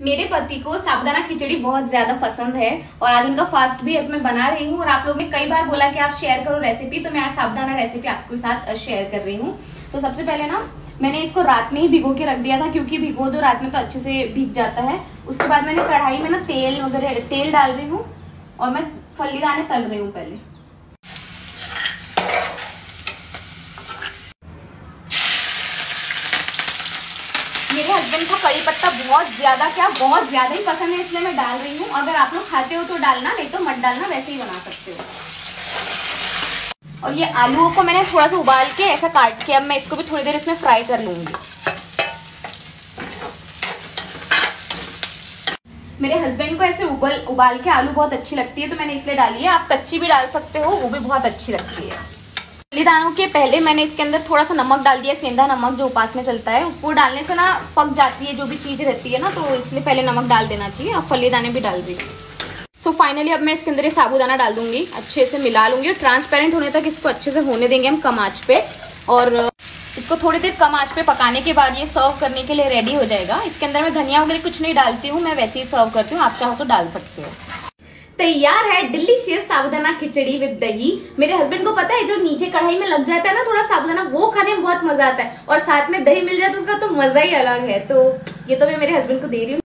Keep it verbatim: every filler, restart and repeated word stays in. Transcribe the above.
मेरे पति को साबूदाना खिचड़ी बहुत ज्यादा पसंद है और आज उनका फास्ट भी है, तो मैं बना रही हूँ। और आप लोगों ने कई बार बोला कि आप शेयर करो रेसिपी, तो मैं आज साबूदाना रेसिपी आपके साथ शेयर कर रही हूँ। तो सबसे पहले ना मैंने इसको रात में ही भिगो के रख दिया था, क्योंकि भिगो दो रात में तो अच्छे से भीग जाता है। उसके बाद मैंने कढ़ाई में ना तेल वगैरह तेल डाल रही हूँ और मैं फल्ली दाने तल रही हूँ पहले। मेरे हस्बैंड को कड़ी पत्ता बहुत ज्यादा क्या बहुत ज्यादा ही पसंद है, इसलिए मैं डाल रही हूँ। अगर आप लोग खाते हो तो डालना, नहीं तो मत डालना, वैसे ही बना सकते हो। और ये आलूओं को मैंने थोड़ा सा उबाल के ऐसा काट के अब मैं इसको भी थोड़ी देर इसमें फ्राई कर लूंगी। मेरे हस्बैंड को ऐसे उबल उबाल के आलू बहुत अच्छी लगती है, तो मैंने इसलिए डाली है। आप कच्ची भी डाल सकते हो, वो भी बहुत अच्छी लगती है। फली दानों के पहले मैंने इसके अंदर थोड़ा सा नमक डाल दिया, सेंधा नमक जो उपास में चलता है। वो डालने से ना पक जाती है जो भी चीज रहती है ना, तो इसलिए पहले नमक डाल देना चाहिए। अब फली दाने भी डाल दी। सो so फाइनली अब मैं इसके अंदर ये साबूदाना डाल दूंगी, अच्छे से मिला लूंगी और ट्रांसपेरेंट होने तक इसको अच्छे से होने देंगे हम कम आंच पे। और इसको थोड़ी देर कम आंच पे पकाने के बाद ये सर्व करने के लिए रेडी हो जाएगा। इसके अंदर मैं धनिया वगैरह कुछ नहीं डालती हूँ, मैं वैसे ही सर्व करती हूँ, आप चाहो तो डाल सकते हो। तैयार है डिलीशियस साबूदाना खिचड़ी विद दही। मेरे हस्बैंड को पता है जो नीचे कढ़ाई में लग जाता है ना थोड़ा साबूदाना, वो खाने में बहुत मजा आता है, और साथ में दही मिल जाए तो उसका तो मजा ही अलग है। तो ये तो मैं मेरे हस्बैंड को दे रही हूँ।